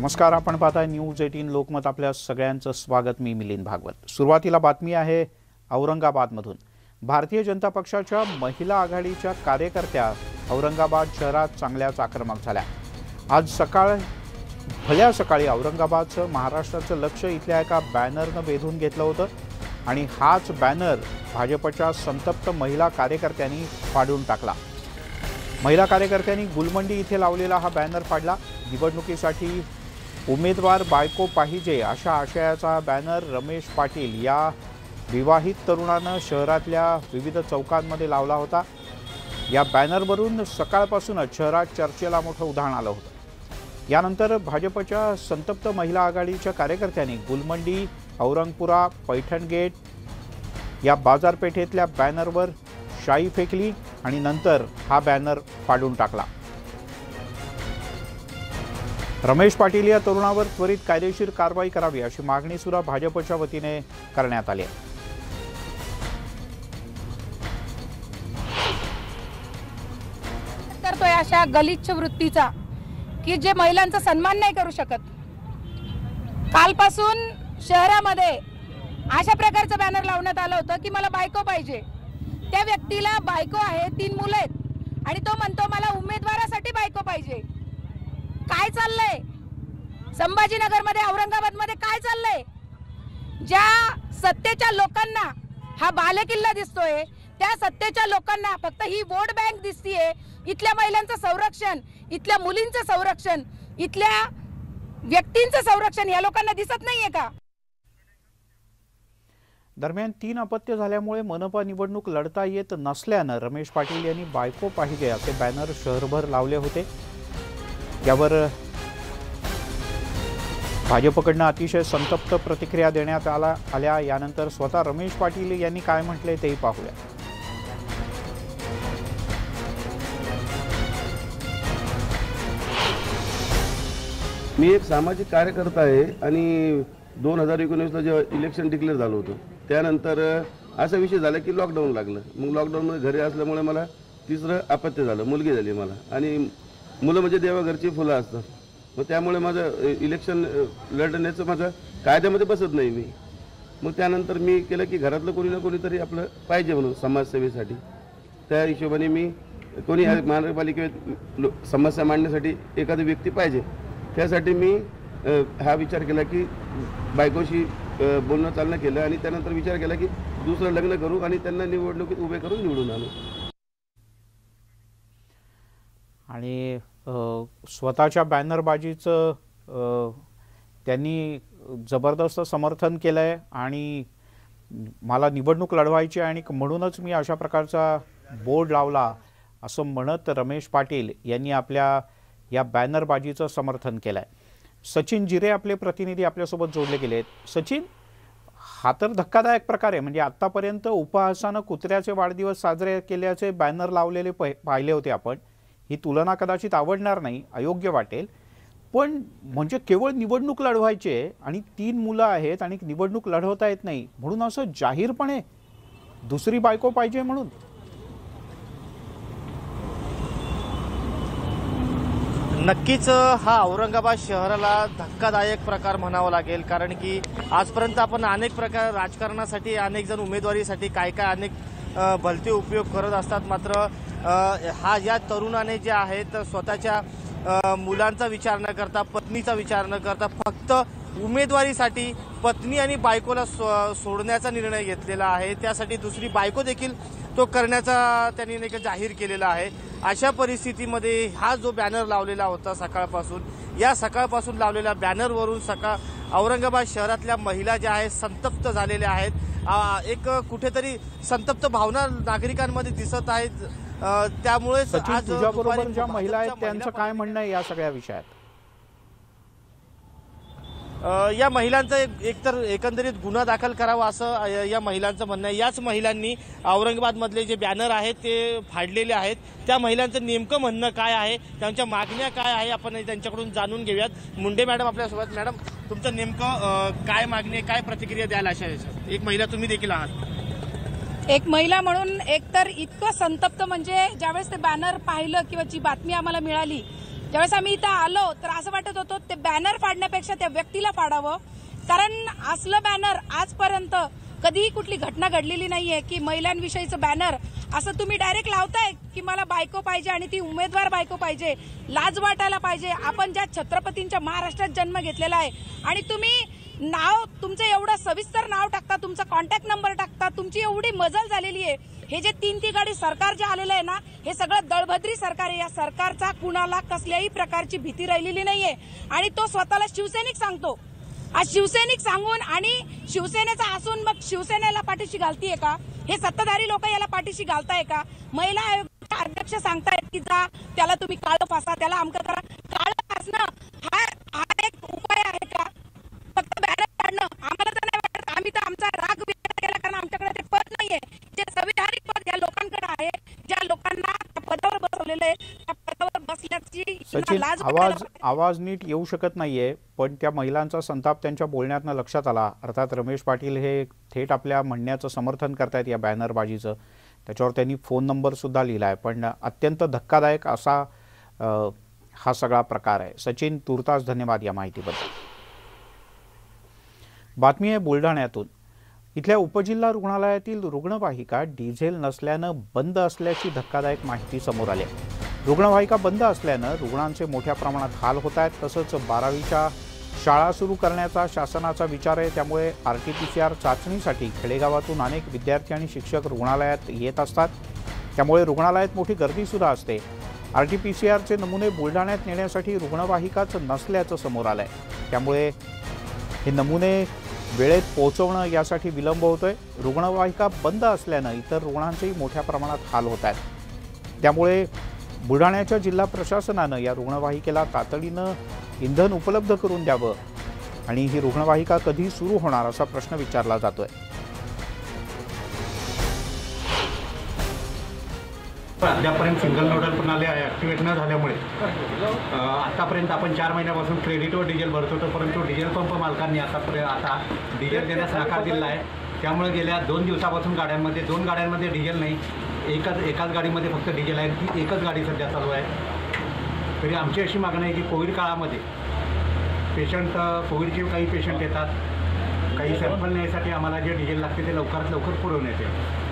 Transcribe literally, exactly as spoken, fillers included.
नमस्कार, आपण पाहताय न्यूज अठरा लोकमत. आपल्या सगळ्यांचं स्वागत. मी मिलिंद भागवत. सुरुवातीला बातमी आहे औरंगाबादमधून. भारतीय जनता पक्षाच्या महिला आघाडीच्या कार्यकर्त्या औरंगाबाद शहरात चांगल्याच आक्रमक झाल्या. आज सकाळ भल्या सकाळी औरंगाबादचं महाराष्ट्राचं लक्ष इथल्या एका बॅनरनं वेधून घेतलं होतं आणि हाच बॅनर भाजपच्या संतप्त महिला कार्यकर्त्यांनी फाडून टाकला. महिला कार्यकर्त्यांनी गुलमंडी इथे लावलेला हा बॅनर फाडला. निवडणुकीसाठी उमेदवार बायको पाहिजे अशा आशयाचा बॅनर रमेश पाटील या विवाहित तरुणानं शहरातल्या विविध चौकांमध्ये लावला होता. या बॅनरवरून सकाळपासूनच शहरात चर्चेला मोठं उधाण आलं होतं. यानंतर भाजपच्या संतप्त महिला आघाडीच्या कार्यकर्त्यांनी गुलमंडी, औरंगपुरा, पैठण गेट या बाजारपेठेतल्या बॅनरवर शाई फेकली आणि नंतर हा बॅनर फाडून टाकला. रमेश पाटील या तरुणावर त्वरित कायदेशीर कारवाई करावी अशी मागणी सुद्धा भाजपच्या वतीने करण्यात आली आहे. करतोय अशा गलिच्छ वृत्तीचा की जे महिलांचा सन्मान नाही करू शकत. कालपासून शहरामध्ये अशा प्रकारचं बॅनर लावण्यात आलं होतं की मला बायको पाहिजे. त्या व्यक्तीला बायको आहे, तीन मुलं आहेत आणि तो म्हणतो मला उमेदवारासाठी बायको पाहिजे. काय चाललंय संभाजीनगर मध्ये, औरंगाबाद मध्ये काय चाललंय? ज्या सत्तेच्या लोकांना हा बालेकिल्ला दिसतोय त्या सत्तेच्या लोकांना फक्त ही वोट बँक दिसतीये. इथल्या महिलांचं संरक्षण, इथल्या मुलींचं संरक्षण, इथल्या व्यक्तींचं संरक्षण या लोकांना दिसत नाहीये का? दरम्यान तीन अपत्य झाल्यामुळे मनपा निवडणूक लढता येत नसल्यानं रमेश पाटील यांनी बायको पाहिजे असे बॅनर शहरभर लावले होते. यावर भाजपकडनं अतिशय संतप्त प्रतिक्रिया देण्यात आला आल्या. यानंतर स्वतः रमेश पाटील यांनी काय म्हटले तेही पाहूया. मी एक सामाजिक कार्यकर्ता आहे आणि दोन हजार एकोणीसला जेव्हा इलेक्शन डिक्लेअर झालं होतं त्यानंतर असा विषय झाला की लॉकडाऊन लागलं. मग लॉकडाऊनमध्ये घरी असल्यामुळे मला तिसरं अपत्य झालं, मुलगी झाली मला. आणि मुलं म्हणजे देवाघरची फुलं असतात. मग त्यामुळे माझं इलेक्शन लढण्याचं माझं कायद्यामध्ये बसत नाही मी. मग त्यानंतर मी केलं की घरातलं कोणी ना कोणीतरी आपलं पाहिजे म्हणून समाजसेवेसाठी. त्या हिशोबाने मी कोणी महानगरपालिकेत समस्या मांडण्यासाठी एखादी व्यक्ती पाहिजे. त्यासाठी मी हा विचार केला की बायकोशी बोलणं चालणं केलं आणि त्यानंतर विचार केला की दुसरं लग्न करू आणि त्यांना निवडणुकीत उभे करून निवडून आणू. आणि स्वतःच्या बॅनरबाजीचं त्यांनी जबरदस्त समर्थन केलं आहे आणि मला निवडणूक लढवायची आणि म्हणूनच मी अशा प्रकारचा बोर्ड लावला असं म्हणत रमेश पाटील यांनी आपल्या या बॅनरबाजीचं समर्थन केलं आहे. सचिन जिरे आपले प्रतिनिधी आपल्यासोबत जोडले गेले आहेत. सचिन, हा तर धक्कादायक प्रकार आहे. म्हणजे आत्तापर्यंत उपहासानं कुत्र्याचे वाढदिवस साजरे केल्याचे बॅनर लावलेले पाहिले होते आपण. ही तुलना कदाचित आवडणार नाही, अयोग्य वाटेल, पण म्हणजे केवळ निवडणूक लढवायची आहे आणि तीन मुलं आहेत आणि निवडणूक लढवता येत नाही म्हणून असं जाहीरपणे दुसरी बायको पाहिजे म्हणून. नक्कीच हा औरंगाबाद शहराला धक्कादायक प्रकार म्हणावा लागेल. कारण की आजपर्यंत आपण अनेक प्रकार राजकारणासाठी, अनेक जण उमेदवारीसाठी काय काय अनेक भलते उपयोग करत असतात. मात्र हा या तरुणाने जे आहेत स्वतःच्या मुलांचा विचार न करता, पत्नीचा विचार न करता फक्त उमेदवारीसाठी पत्नी आणि बायकोला सोडण्याचा निर्णय घेतलेला आहे. त्यासाठी दुसरी बायको देखील तो करण्याचा त्यांनी नाही का जाहीर केलेला आहे. अशा परिस्थितीमध्ये हा जो बॅनर लावलेला होता सकाळपासून, या सकाळपासून लावलेल्या बॅनरवरून सकाळ औरंगाबाद शहरातल्या महिला ज्या आहेत संतप्त झालेल्या आहेत. एक कुठेतरी संतप्त भावना नागरिकांमध्ये दिसत आहेत. त्यामुळे तुझ्याबरोबर ज्या महिला आहेत त्यांचं काय म्हणणं आहे या सगळ्या विषयात? या महिलांचा एकतर एकंदरीत गुन्हा दाखल करावा असं या महिलांचं म्हणणं आहे. याच महिलांनी औरंगाबादमधले जे बॅनर आहेत ते फाडलेले आहेत. त्या महिलांचं नेमकं म्हणणं काय आहे, त्यांच्या मागण्या काय आहे, आपण त्यांच्याकडून जाणून घेऊयात. मुंडे मॅडम आपल्यासोबत. मॅडम, तुमचं नेमकं काय मागणी, काय प्रतिक्रिया द्याल अशा याच्यात? एक महिला तुम्ही देखील आहात. एक महिला म्हणून एकतर इतकं संतप्त म्हणजे ज्यावेळेस ते बॅनर पाहिलं किंवा जी बातमी आम्हाला मिळाली ज्यावेळेस आम्ही इथं आलो तर असं वाटत होतं ते बॅनर फाडण्यापेक्षा त्या व्यक्तीला फाडावं, कारण असलं बॅनर आजपर्यंत कधीही कुठली घटना घडलेली नाहीये की महिलांविषयीचं बॅनर असं तुम्ही डायरेक्ट लावताय की मला बायको पाहिजे आणि ती उमेदवार बायको पाहिजे. लाज वाटायला पाहिजे. आपण ज्या छत्रपतींच्या महाराष्ट्रात जन्म घेतलेला आहे आणि तुम्ही नाव तुमचं एवढं सविस्तर नाव टाकता, तुमचा कॉन्टॅक्ट नंबर टाकता, तुमची एवढी मजल झालेली आहे. हे जे तीन ती गाडी सरकार जे आलेलं आहे ना, हे सगळं दळभद्री सरकार आहे. या सरकारचा कुणाला कसल्याही प्रकारची भीती राहिलेली नाहीये आणि तो स्वतःला शिवसैनिक सांगतो. आज शिवसैनिक सांगून आणि शिवसेनेचा असून मग शिवसेनेला पाठीशी घालतीये का? हे सत्ताधारी लोक याला पाठीशी घालताय का? महिला आयोगाचे अध्यक्ष सांगतायत की जा त्याला तुम्ही काळं फासा, त्याला अमकं करा. काळं फासणं हा हा एक उपाय आहे का? फक्त बॅनर काढणं आम्हाला तर नाही वाटत. आम्ही तर आमचा राग व्यक्त केला, कारण आमच्याकडे ते पद नाहीये. जे संविधानिक पद या लोकांकडे आहे, ज्या लोकांना त्या पदावर बसवलेलं आहे, त्या पदावर बसल्याची सचिन, लाज आवाज आवाज नीट येऊ शकत नाहीये, पण त्या महिलांचा संताप त्यांच्या बोलण्यातनं लक्षात आला. अर्थात रमेश पाटील हे थेट आपल्या म्हणण्याचं समर्थन करतायत या बॅनरबाजीचं. त्याच्यावर त्यांनी फोन नंबर सुद्धा लिहिलाय, पण अत्यंत धक्कादायक असा अ, हा सगळा प्रकार आहे. सचिन, तुर्तास धन्यवाद या माहितीबद्दल. बातमी आहे बुलढाण्यातून. इथल्या उपजिल्हा रुग्णालयातील रुग्णवाहिका डिझेल नसल्यानं बंद असल्याची धक्कादायक माहिती समोर आली आहे. रुग्णवाहिका बंद असल्यानं रुग्णांचे मोठ्या प्रमाणात हाल होत आहेत. तसंच बारावीच्या शाळा सुरू करण्याचा शासनाचा विचार आहे. त्यामुळे R T P C R चाचणीसाठी खेडेगावातून अनेक विद्यार्थी आणि शिक्षक रुग्णालयात येत असतात. त्यामुळे रुग्णालयात मोठी गर्दीसुद्धा असते. आर टी पी सी आरचे नमुने बुलढाण्यात नेण्यासाठी रुग्णवाहिकाच नसल्याचं समोर आलं आहे. त्यामुळे हे नमुने वेळेत पोहोचवणं यासाठी विलंब होतोय. रुग्णवाहिका बंद असल्यानं इतर रुग्णांचेही मोठ्या प्रमाणात हाल होत आहेत. त्यामुळे बुलढाण्याच्या जिल्हा प्रशासनानं या रुग्णवाहिकेला तातडीनं इंधन उपलब्ध करून द्यावं आणि ही रुग्णवाहिका कधी सुरू होणार असा प्रश्न विचारला जातोय. अद्यापर्यंत सिंगल नोडल प्रणाली ॲक्टिवेट न झाल्यामुळे आतापर्यंत आपण चार महिन्यापासून क्रेडिटवर डिझेल भरत होतो, परंतु डिझेल पंप मालकांनी आतापर्यंत आता डिझेल देण्यास नकार दिला आहे. त्यामुळे गेल्या दोन दिवसापासून गाड्यांमध्ये दोन गाड्यांमध्ये डिझेल नाही, एकच एकाच गाडीमध्ये फक्त डिझेल आहे. ती एकच गाडी सध्या चालू आहे. तरी आमची अशी मागणी आहे की कोविड काळामध्ये पेशंट कोविडचे काही पेशंट येतात, काही सॅम्पल नेण्यासाठी आम्हाला जे डिझेल लागते ते लवकरात लवकर पुरवण्यात येईल.